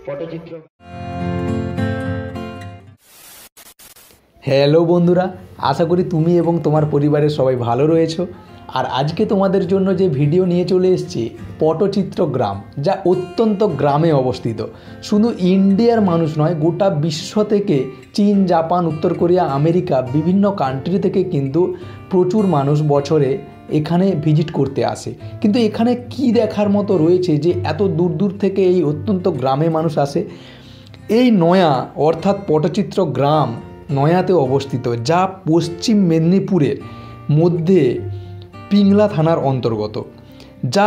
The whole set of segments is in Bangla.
পটচিত্র। হ্যালো বন্ধুরা, আশা করি তুমি এবং তোমার পরিবারের সবাই ভালো রয়েছো। আর আজকে তোমাদের জন্য যে ভিডিও নিয়ে চলে এসেছি, পটচিত্র গ্রাম, যা অত্যন্ত গ্রামে অবস্থিত। শুধু ইন্ডিয়ার মানুষ নয়, গোটা বিশ্ব থেকে চীন, জাপান, উত্তর কোরিয়া, আমেরিকা, বিভিন্ন কান্ট্রি থেকে কিন্তু প্রচুর মানুষ বছরে এখানে ভিজিট করতে আসে। কিন্তু এখানে কি দেখার মতো রয়েছে যে এত দূর দূর থেকে এই অত্যন্ত গ্রামে মানুষ আসে? এই নয়া অর্থাৎ পটচিত্র গ্রাম নয়াতে অবস্থিত, যা পশ্চিম মেদিনীপুরের মধ্যে পিংলা থানার অন্তর্গত, যা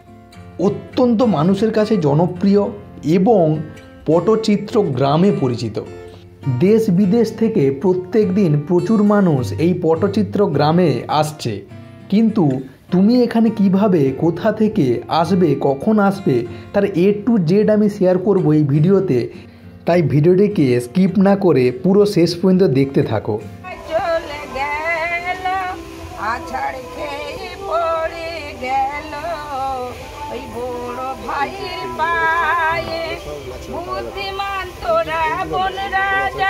অত্যন্ত মানুষের কাছে জনপ্রিয় এবং পটচিত্র গ্রামে পরিচিত। দেশ বিদেশ থেকে প্রত্যেক দিন প্রচুর মানুষ এই পটচিত্র গ্রামে আসছে। কিন্তু তুমি এখানে কিভাবে, কোথা থেকে আসবে, কখন আসবে, তার A to Z আমি শেয়ার করব এই ভিডিওতে। তাই ভিডিওটিকে স্কিপ না করে পুরো শেষ পর্যন্ত দেখতে থাকো। চলে গেল আছাড় খেয়ে পড়ে গেল ওই বড় ভাইয়ের পায়ে, বুদ্ধিমান তোরা বোন রাজা।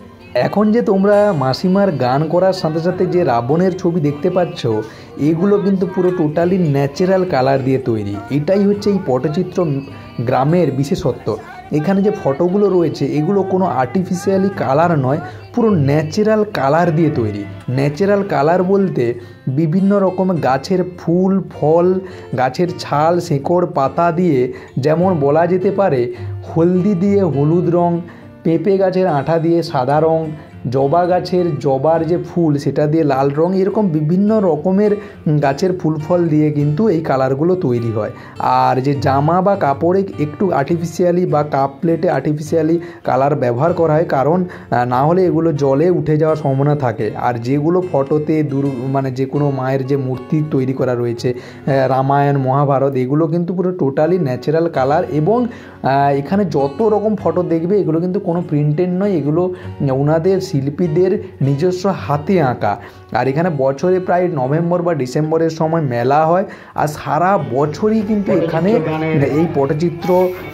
এখন যে তোমরা মাসিমার গান করার সাথে সাথে যে রাবণের ছবি দেখতে পাচ্ছ, এগুলো কিন্তু পুরো টোটালি ন্যাচারাল কালার দিয়ে তৈরি। এটাই হচ্ছে এই পটচিত্র গ্রামের বিশেষত্ব। এখানে যে ফটোগুলো রয়েছে, এগুলো কোনো আর্টিফিশিয়ালি কালার নয়, পুরো ন্যাচারাল কালার দিয়ে তৈরি। ন্যাচারাল কালার বলতে বিভিন্ন রকম গাছের ফুল, ফল, গাছের ছাল, শেকড়, পাতা দিয়ে, যেমন বলা যেতে পারে হলদি দিয়ে হলুদ রং, পেঁপে গাছের আঠা দিয়ে সাদা রং, জবা গাছের জবার যে ফুল সেটা দিয়ে লাল রং, এরকম বিভিন্ন রকমের গাছের ফুল ফল দিয়ে কিন্তু এই কালারগুলো তৈরি হয়। আর যে জামা বা কাপড়ে একটু আর্টিফিশিয়ালি বা কাপ প্লেটে আর্টিফিশিয়ালি কালার ব্যবহার করা হয়, কারণ না হলে এগুলো জলে উঠে যাওয়ার সম্ভাবনা থাকে। আর যেগুলো ফটোতে মানে যে কোনো মায়ের যে মূর্তি তৈরি করা রয়েছে, রামায়ণ, মহাভারত, এগুলো কিন্তু পুরো টোটালি ন্যাচারাল কালার। এবং এখানে যত রকম ফটো দেখবে, এগুলো কিন্তু কোনো প্রিন্টেড নয়, এগুলো ওনাদের শিল্পীদের নিজস্ব হাতে আঁকা। আর এখানে বছরে প্রায় নভেম্বর বা ডিসেম্বরের সময় মেলা হয়। আর সারা বছরই কিন্তু এখানে এই পটচিত্র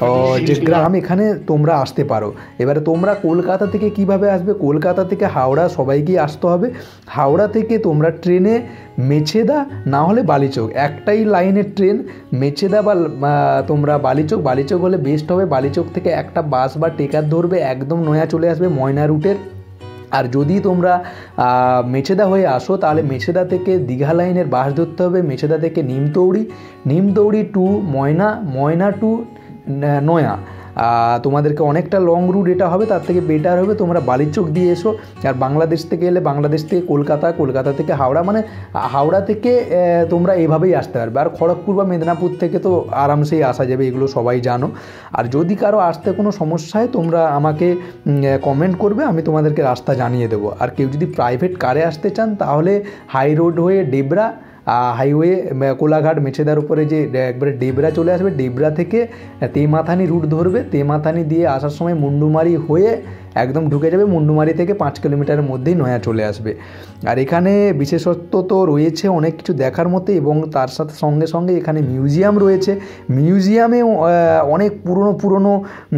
যে গ্রাম, এখানে তোমরা আসতে পারো। এবারে তোমরা কলকাতা থেকে কিভাবে আসবে? কলকাতা থেকে হাওড়া সবাইকেই আসতে হবে। হাওড়া থেকে তোমরা ট্রেনে মেছেদা না হলে বালিচক, একটাই লাইনের ট্রেন, মেছেদা বা তোমরা বালিচক। বালিচক হলে বেস্ট হবে। বালিচক থেকে একটা বাস বা টেকার ধরবে, একদম নয়া চলে আসবে ময়না রুটের। আর যদি তোমরা মেছেদা হয়ে আসো, তাহলে মেছেদা থেকে দীঘা লাইনের বাস ধরতে হবে। মেছেদা থেকে নিমতৌড়ি, নিমতৌড়ি টু ময়না, ময়না টু নয়া। তোমাদেরকে অনেকটা লং রুট এটা হবে, তার থেকে বেটার হবে তোমরা বালিচক দিয়ে এসো। আর বাংলাদেশ থেকে এলে বাংলাদেশ থেকে কলকাতা, কলকাতা থেকে হাওড়া, মানে হাওড়া থেকে তোমরা এভাবেই আসতে পারবে। আর খড়গপুর বা মেদিনীপুর থেকে তো আরামসেই আসা যাবে, এগুলো সবাই জানো। আর যদি কারো আসতে কোনো সমস্যা হয়, তোমরা আমাকে কমেন্ট করবে, আমি তোমাদেরকে রাস্তা জানিয়ে দেবো। আর কেউ যদি প্রাইভেট কারে আসতে চান, তাহলে হাই রোড হয়ে ডেবরা, হাইওয়ে কোলাঘাট মেছেদার উপরে যে একবারে ডেবরা চলে আসবে, ডেবরা থেকে তেমাথানি রুট ধরবে। তেমাথানি দিয়ে আসার সময় মুন্ডুমারি হয়ে একদম ঢুকে যাবে। মুন্ডুমারি থেকে 5 কিলোমিটারের মধ্যেই নয়া চলে আসবে। আর এখানে বিশেষত্ব তো রয়েছে অনেক কিছু দেখার মতো, এবং তার সাথে সঙ্গে সঙ্গে এখানে মিউজিয়াম রয়েছে। মিউজিয়ামেও অনেক পুরনো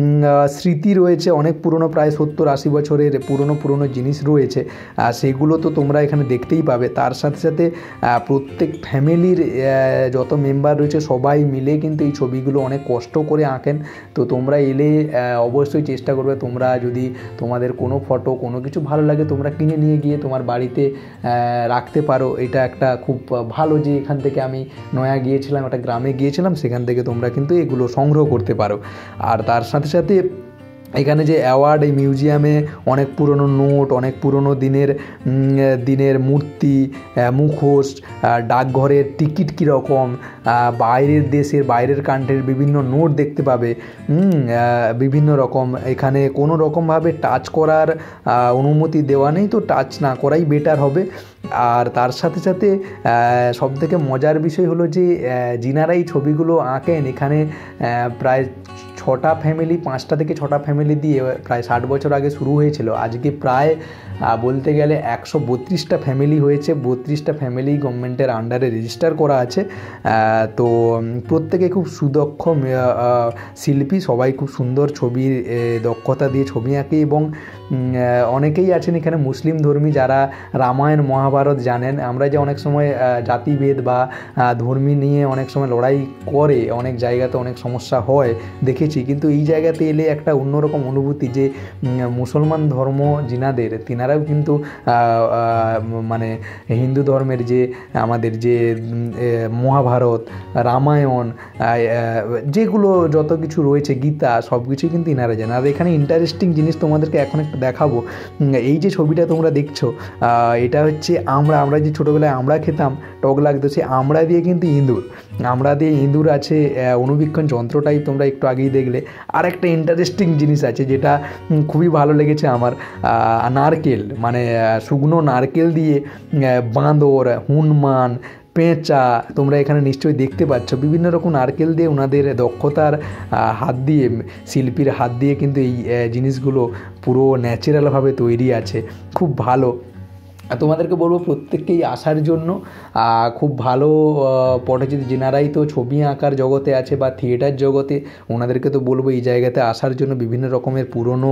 স্মৃতি রয়েছে, অনেক পুরনো, প্রায় 70-80 বছরের পুরনো জিনিস রয়েছে। সেগুলো তো তোমরা এখানে দেখতেই পাবে। তার সাথে সাথে প্রত্যেক ফ্যামিলির যত মেম্বার রয়েছে সবাই মিলে কিন্তু এই ছবিগুলো অনেক কষ্ট করে আঁকেন। তো তোমরা এলে অবশ্যই চেষ্টা করবে, তোমরা যদি তোমাদের কোনো ফটো, কোনো কিছু ভালো লাগে, তোমরা কিনে নিয়ে গিয়ে তোমার বাড়িতে রাখতে পারো। এটা একটা খুব ভালো যে এখান থেকে আমি নয়া গিয়েছিলাম, একটা গ্রামে গিয়েছিলাম, সেখান থেকে তোমরা কিন্তু এগুলো সংগ্রহ করতে পারো। আর তার সাথে সাথে এখানে যে অ্যাওয়ার্ড, এই মিউজিয়ামে অনেক পুরনো নোট, অনেক পুরনো দিনের মূর্তি, মুখোশ, ডাকঘরের টিকিট কীরকম, বাইরের দেশের, বাইরের কান্ট্রির বিভিন্ন নোট দেখতে পাবে। বিভিন্ন রকম, এখানে কোনো রকমভাবে টাচ করার অনুমতি দেওয়া নেই, তো টাচ না করাই বেটার হবে। আর তার সাথে সাথে সবথেকে মজার বিষয় হলো যে যিনারা এই ছবিগুলো আঁকেন, এখানে প্রায় 6টা ফ্যামিলি, 5টা থেকে 6টা ফ্যামিলি দিয়ে প্রায় 60 বছর আগে শুরু হয়েছিল। আজকে প্রায় বলতে গেলে 132টা ফ্যামিলি হয়েছে। 32টা ফ্যামিলি গভর্নমেন্টের আন্ডারে রেজিস্টার করা আছে। তো প্রত্যেকে খুব সুদক্ষ শিল্পী, সবাই খুব সুন্দর ছবির দক্ষতা দিয়ে ছবি আঁকে এবং অনেকেই আছেন এখানে মুসলিম ধর্মী যারা রামায়ণ মহাভারত জানেন। আমরা যে অনেক সময় জাতিভেদ বা ধর্মী নিয়ে অনেক সময় লড়াই করে, অনেক জায়গাতে অনেক সমস্যা হয় দেখেছি, কিন্তু এই জায়গাতে এলে একটা অন্যরকম অনুভূতি যে মুসলমান ধর্ম যিনাদের, তিনারাও কিন্তু মানে হিন্দু ধর্মের যে আমাদের যে মহাভারত, রামায়ণ, যেগুলো যত কিছু রয়েছে, গীতা, সব কিছুই কিন্তু ইনারা জানেন। আর এখানে ইন্টারেস্টিং জিনিস তোমাদেরকে এখন একটা দেখাবো। এই যে ছবিটা তোমরা দেখছো, এটা হচ্ছে আমরা যে ছোটোবেলায় আমরা খেতাম, টক লাগতো, সে আমরা দিয়ে কিন্তু ইঁদুর আছে, অনুবীক্ষণ যন্ত্র টাইপ তোমরা একটু আগেই দেখলে। আর একটা ইন্টারেস্টিং জিনিস আছে যেটা খুবই ভালো লেগেছে আমার, নারকেল, মানে শুকনো নারকেল দিয়ে বাঁদর, হনুমান, পেঁচা তোমরা এখানে নিশ্চয়ই দেখতে পাচ্ছ। বিভিন্ন রকম নারকেল দিয়ে ওনাদের দক্ষতার হাত দিয়ে, শিল্পীর হাত দিয়ে কিন্তু এই জিনিসগুলো পুরো ন্যাচারালভাবে তৈরি আছে, খুব ভালো। তোমাদেরকে বলবো প্রত্যেককেই আসার জন্য। খুব ভালো পটচিত্র যেনারাই তো ছবি আঁকার জগতে আছে বা থিয়েটার জগতে, ওনাদেরকে তো বলবো এই জায়গাতে আসার জন্য। বিভিন্ন রকমের পুরনো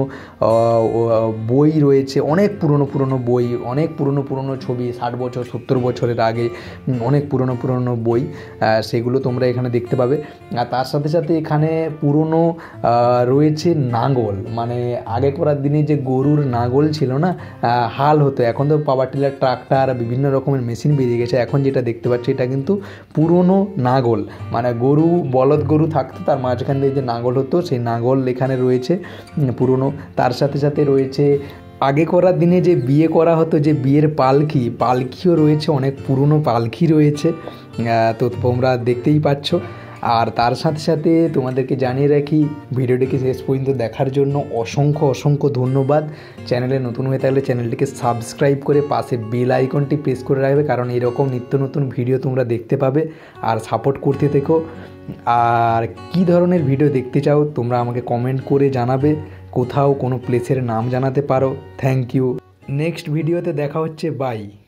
বই রয়েছে, অনেক পুরনো বই, অনেক পুরনো ছবি, 60 বছর 70 বছরের আগে অনেক পুরনো বই, সেগুলো তোমরা এখানে দেখতে পাবে। আর তার সাথে সাথে এখানে পুরনো রয়েছে নাঙ্গল, মানে আগে করার দিনে যে গরুর নাঙ্গল ছিল না, হাল হতো, এখন তো পাওয়ার টিলার, ট্রাক্টর, বিভিন্ন রকমের মেশিন বেরিয়ে গেছে। এখন যেটা দেখতে পাচ্ছি এটা কিন্তু পুরনো নাঙ্গল, মানে বলদ গরু থাকতো, তার মাঝখান দিয়ে যে নাঙ্গল হতো, সেই নাঙ্গল এখানে রয়েছে পুরনো। তার সাথে সাথে রয়েছে আগে করার দিনে যে বিয়ে করা হতো, যে বিয়ের পালকিও রয়েছে, অনেক পুরনো পালকি রয়েছে, তো তোমরা দেখতেই পাচ্ছ। আর তার সাথে সাথে তোমাদেরকে জানিয়ে রাখি, ভিডিওটিকে শেষ পর্যন্ত দেখার জন্য অসংখ্য ধন্যবাদ। চ্যানেলে নতুন হয়ে থাকলে চ্যানেলটিকে সাবস্ক্রাইব করে পাশে বেল আইকনটি প্রেস করে রাখবে, কারণ এরকম নিত্য নতুন ভিডিও তোমরা দেখতে পাবে। আর সাপোর্ট করতে থেকো। আর কী ধরনের ভিডিও দেখতে চাও তোমরা আমাকে কমেন্ট করে জানাবে, কোথাও কোনো প্লেসের নাম জানাতে পারো। Thank you. নেক্সট ভিডিওতে দেখা হচ্ছে, বাই।